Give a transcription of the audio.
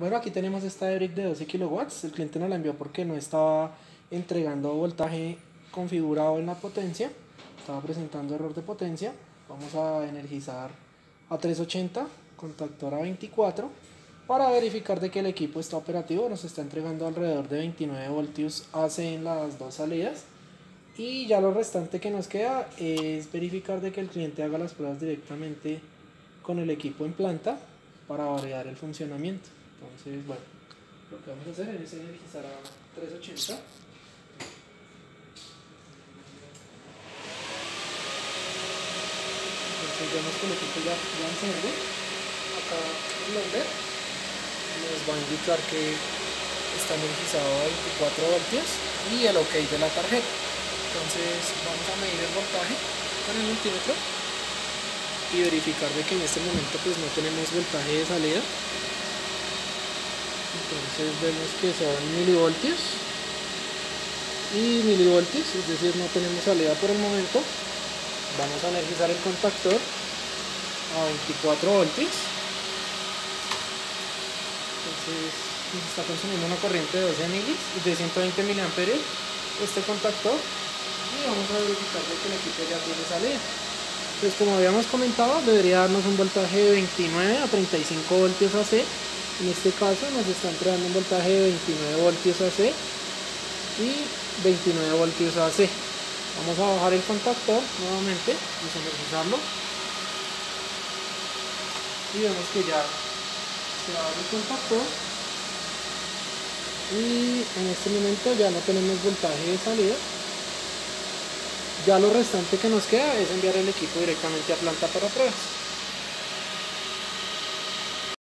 Bueno, aquí tenemos esta EBRIC de 12 kilowatts. El cliente nos la envió porque no estaba entregando voltaje configurado en la potencia. Estaba presentando error de potencia. Vamos a energizar a 380, contactor a 24, para verificar de que el equipo está operativo. Nos está entregando alrededor de 29 voltios AC en las dos salidas. Y ya lo restante que nos queda es verificar de que el cliente haga las pruebas directamente con el equipo en planta para validar el funcionamiento. Entonces, bueno, lo que vamos a hacer es energizar a 380. Entonces vemos que el equipo ya enciende. Acá el loader nos va a indicar que está energizado a 24 voltios y el OK de la tarjeta. Entonces vamos a medir el voltaje con el multímetro y verificar de que en este momento pues no tenemos voltaje de salida. Entonces vemos que son milivoltios y milivoltios, es decir, no tenemos salida por el momento. Vamos a energizar el contactor a 24 voltios. Entonces está consumiendo una corriente de 12 milis y de 120 miliamperios este contactor, y vamos a verificar que el equipo ya tiene salida. Pues como habíamos comentado, debería darnos un voltaje de 29 a 35 voltios AC. En este caso nos está entregando un voltaje de 29 voltios AC y 29 voltios AC. Vamos a bajar el contactor nuevamente, desenergizarlo, y vemos que ya se abre el contactor y en este momento ya no tenemos voltaje de salida. Ya lo restante que nos queda es enviar el equipo directamente a planta para pruebas.